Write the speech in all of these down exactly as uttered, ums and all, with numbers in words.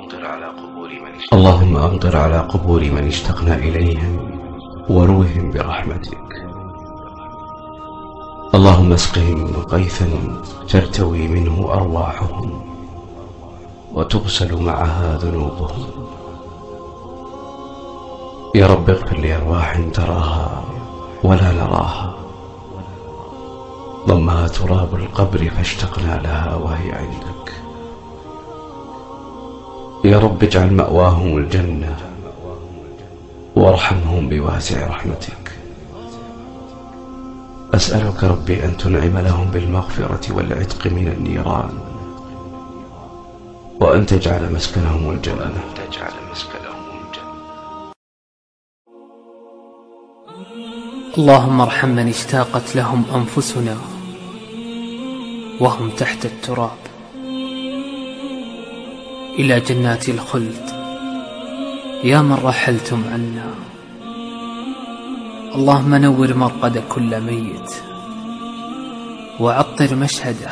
أمطر على قبور من اشتقنا اللهم أمطر على قبور من اشتقنا إليهم واروهم برحمتك. اللهم اسقهم غيثا ترتوي منه أرواحهم وتغسل معها ذنوبهم. يا رب اغفر لأرواح تراها ولا نراها، ضمها تراب القبر فاشتقنا لها وهي عندك. يا رب اجعل مأواهم الجنة وارحمهم بواسع رحمتك. أسألك ربي أن تنعم لهم بالمغفرة والعتق من النيران، وأن تجعل مسكنهم الجنة. اللهم ارحم من اشتاقت لهم أنفسنا وهم تحت التراب إلى جنات الخلد يا من رحلتم عنا. اللهم نور مرقد كل ميت وعطر مشهده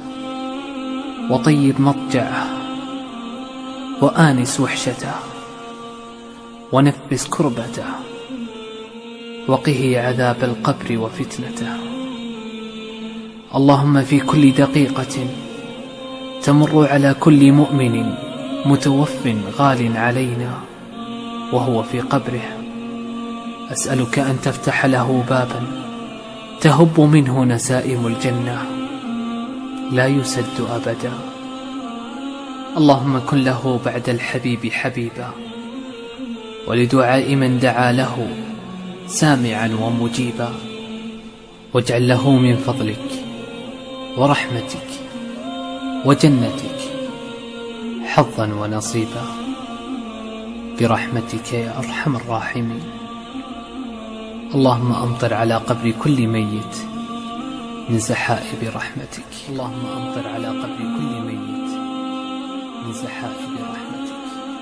وطيب مضجعه وآنس وحشته ونفس كربته وقه عذاب القبر وفتنته. اللهم في كل دقيقة تمر على كل مؤمن متوف غال علينا وهو في قبره، أسألك أن تفتح له بابا تهب منه نسائم الجنة لا يسد أبدا. اللهم كن له بعد الحبيب حبيبا، ولدعاء من دعا له سامعا ومجيبا، واجعل له من فضلك ورحمتك وجنتك حظا ونصيبا برحمتك يا أرحم الراحمين. اللهم أمطر على قبر كل ميت من سحائب رحمتك. اللهم أمطر على قبر كل ميت من سحائب رحمتك.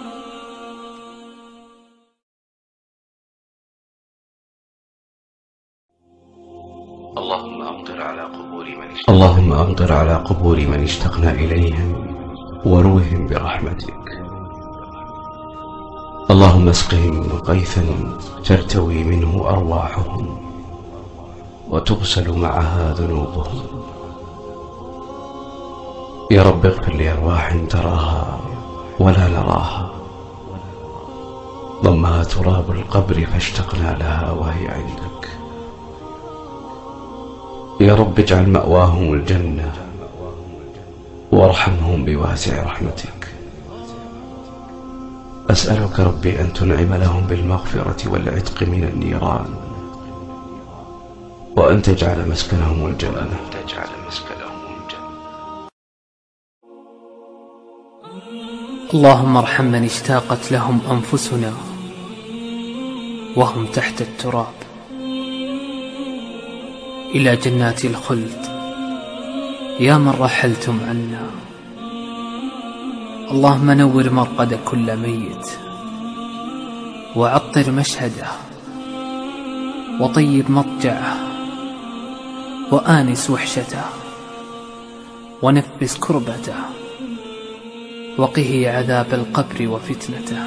اللهم أمطر على قبور من اشتقنا اللهم أمطر على قبور من اشتقنا إليهم واروهم برحمتك. اللهم اسقهم غيثا ترتوي منه أرواحهم وتغسل معها ذنوبهم. يا رب اغفر لأرواح تراها ولا نراها، ضمها تراب القبر فاشتقنا لها وهي عندك. يا رب اجعل مأواهم الجنة وارحمهم بواسع رحمتك. أسألك ربي أن تنعم لهم بالمغفرة والعتق من النيران، وأن تجعل مسكنهم الجنة. اللهم ارحم من اشتاقت لهم أنفسنا وهم تحت التراب إلى جنات الخلد يا من رحلتم عنا. اللهم نور مرقد كل ميت وعطر مشهده وطيب مضجعه وآنس وحشته ونفس كربته وقه عذاب القبر وفتنته.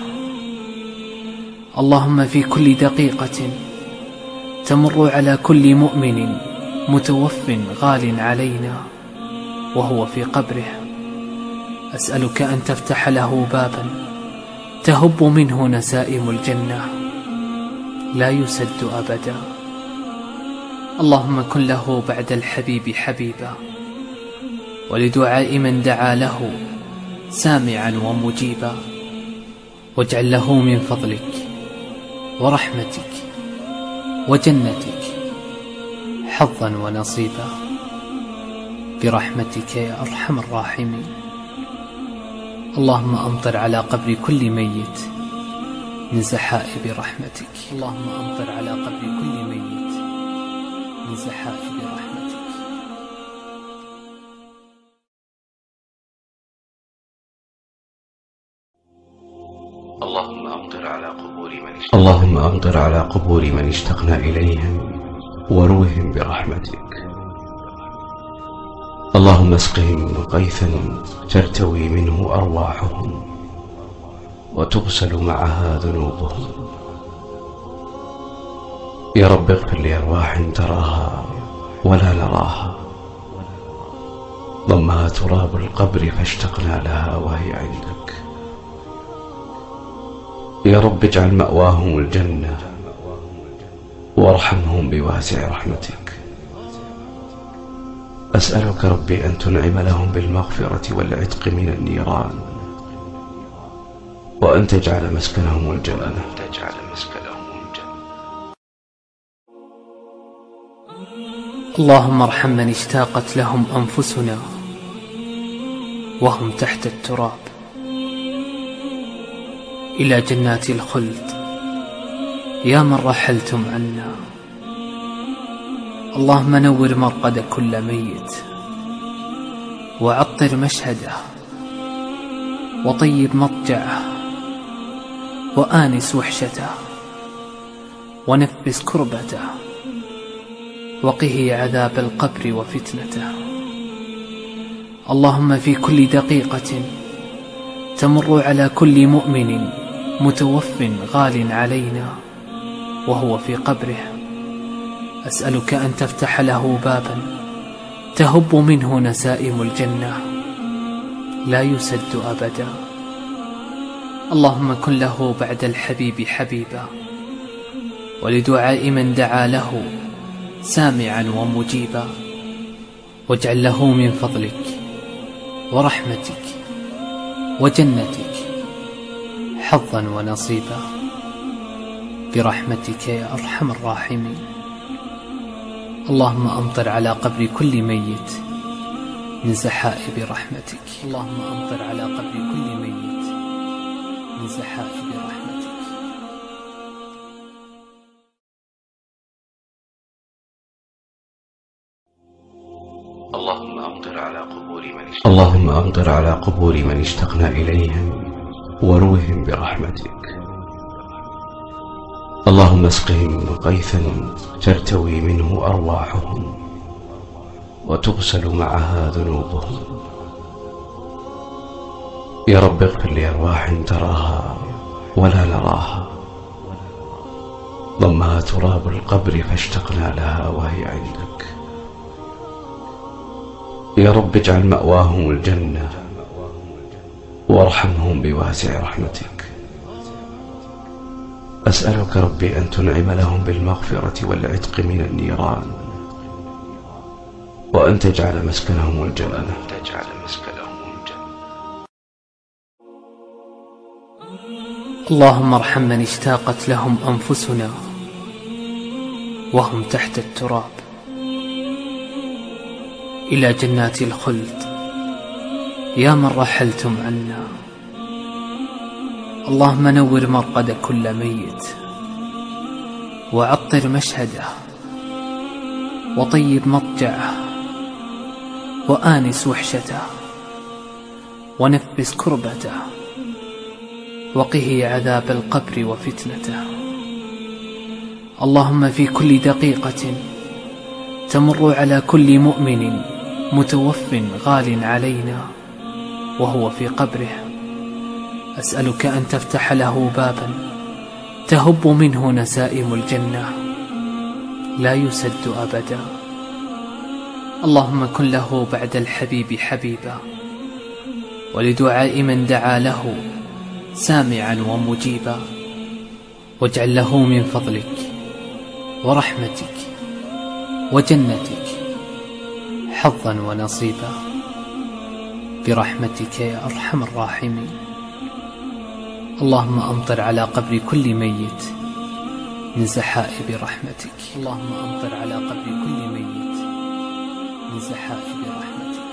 اللهم في كل دقيقة تمر على كل مؤمن متوف غال علينا وهو في قبره، أسألك أن تفتح له بابا تهب منه نسائم الجنة لا يسد أبدا. اللهم كن له بعد الحبيب حبيبا، ولدعاء من دعا له سامعا ومجيبا، واجعل له من فضلك ورحمتك وجنتك حظا ونصيبا برحمتك يا أرحم الراحمين. اللهم أمطر على قبر كل ميت من سحائب رحمتك. اللهم أمطر على قبر كل ميت من سحائب رحمتك. اللهم أمطر على قبور من اشتقنا اللهم أمطر على قبور من اشتقنا إليهم واروهم برحمتك. اللهم اسقهم غيثا ترتوي منه أرواحهم وتغسل معها ذنوبهم. يا رب اغفر لأرواح تراها ولا نراها، ضمها تراب القبر فاشتقنا لها وهي عندك. يا رب اجعل مأواهم الجنة وارحمهم بواسع رحمتك. أسألك ربي أن تنعم لهم بالمغفرة والعتق من النيران، وأن تجعل مسكنهم الجنة. اللهم ارحم من اشتاقت لهم أنفسنا وهم تحت التراب إلى جنات الخلد، يا من رحلتم عنا. اللهم نور مرقد كل ميت، وعطر مشهده، وطيب مضجعه، وآنس وحشته، ونفس كربته، وقه عذاب القبر وفتنته. اللهم في كل دقيقة تمر على كل مؤمن متوف غال علينا وهو في قبره، أسألك أن تفتح له بابا تهب منه نسائم الجنة لا يسد أبدا. اللهم كن له بعد الحبيب حبيبا، ولدعاء من دعا له سامعا ومجيبا، واجعل له من فضلك ورحمتك وجنتك حظا ونصيبا برحمتك يا أرحم الراحمين. اللهم أمطر على قبر كل ميت من سحائب رحمتك. اللهم أمطر على قبر كل ميت من سحائب رحمتك. اللهم أمطر على قبور من اشتقنا اللهم أمطر على قبور من اشتقنا إليهم وروهم برحمتك. اللهم اسقهم غيثا ترتوي منه أرواحهم وتغسل معها ذنوبهم. يا رب اغفر لأرواح تراها ولا نراها، ضمها تراب القبر فاشتقنا لها وهي عندك. يا رب اجعل مأواهم الجنة وارحمهم بواسع رحمتك. أسألك ربي أن تنعم لهم بالمغفرة والعتق من النيران، وأن تجعل مسكنهم الجنة. اللهم ارحم من اشتاقت لهم أنفسنا وهم تحت التراب إلى جنات الخلد، يا من رحلتم عنا. اللهم نور مرقد كل ميت، وعطر مشهده، وطيب مضجعه، وآنس وحشته، ونفس كربته، وقه عذاب القبر وفتنته. اللهم في كل دقيقة تمر على كل مؤمن متوف غال علينا وهو في قبره، أسألك أن تفتح له بابا تهب منه نسائم الجنة لا يسد أبدا. اللهم كن له بعد الحبيب حبيبا، ولدعاء من دعا له سامعا ومجيبا، واجعل له من فضلك ورحمتك وجنتك حظا ونصيبا برحمتك يا أرحم الراحمين. اللهم أمطر على قبر كل ميت من سحائب رحمتك. اللهم أمطر على قبر كل ميت من سحائب رحمتك.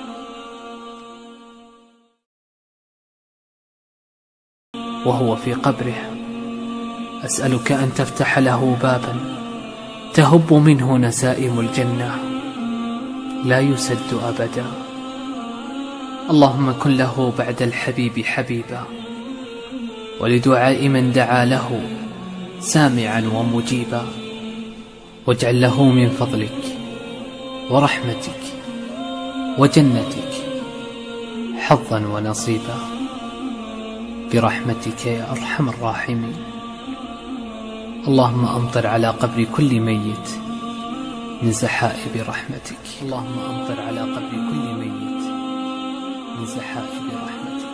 وهو في قبره، أسألك أن تفتح له بابا تهب منه نسائم الجنة لا يسد أبدا. اللهم كن له بعد الحبيب حبيبا، ولدعاء من دعا له سامعا ومجيبا، واجعل له من فضلك ورحمتك وجنتك حظا ونصيبا برحمتك يا أرحم الراحمين. اللهم أمطر على قبر كل ميت من سحائب رحمتك. اللهم أمطر على قبر كل ميت من سحائب رحمتك.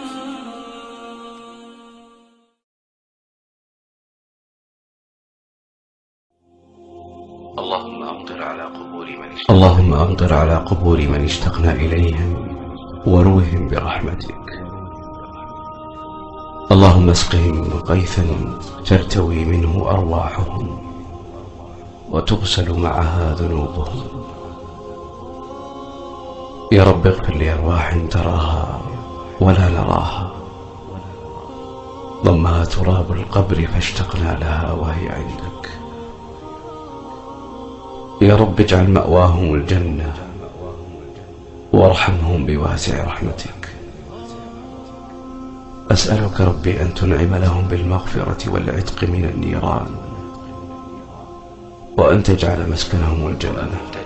اللهم أمطر على قبور من اشتقنا اللهم أمطر على قبور من اشتقنا إليهم واروهم برحمتك. اللهم اسقهم غيثا ترتوي منه أرواحهم وتغسل معها ذنوبهم. يا رب اغفر لأرواح تراها ولا نراها، ضمها تراب القبر فاشتقنا لها وهي عندك. يا رب اجعل مأواهم الجنة وارحمهم بواسع رحمتك. أسألك ربي أن تنعم لهم بالمغفرة والعتق من النيران، وأن تجعل مسكنهم الجنة.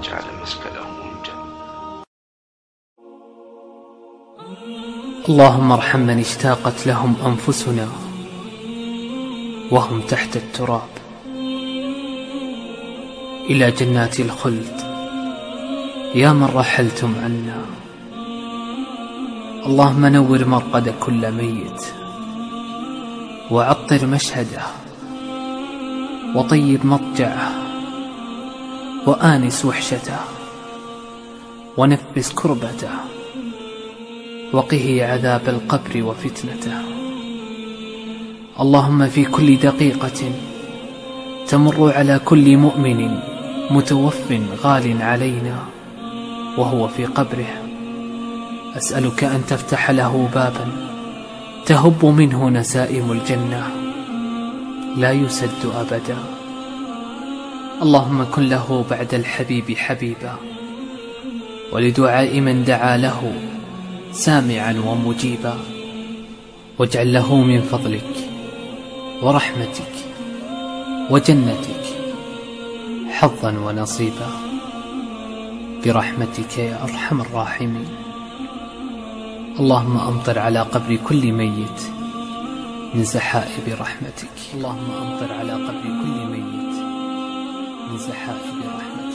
اللهم ارحم من اشتاقت لهم أنفسنا وهم تحت التراب إلى جنات الخلد، يا من رحلتم عنا. اللهم نور مرقد كل ميت، وعطر مشهده، وطيب مضجعه، وآنس وحشته، ونفس كربته، وقه عذاب القبر وفتنته. اللهم في كل دقيقة تمر على كل مؤمن متوف غال علينا وهو في قبره، أسألك أن تفتح له بابا تهب منه نسائم الجنة لا يسد أبدا. اللهم كن له بعد الحبيب حبيبا، ولدعاء من دعا له سامعا ومجيبا، واجعل له من فضلك ورحمتك وجنتك حظا ونصيبا برحمتك يا أرحم الراحمين. اللهم أمطر على قبر كل ميت من سحائب رحمتك. اللهم أمطر على قبر كل ميت من سحائب رحمتك.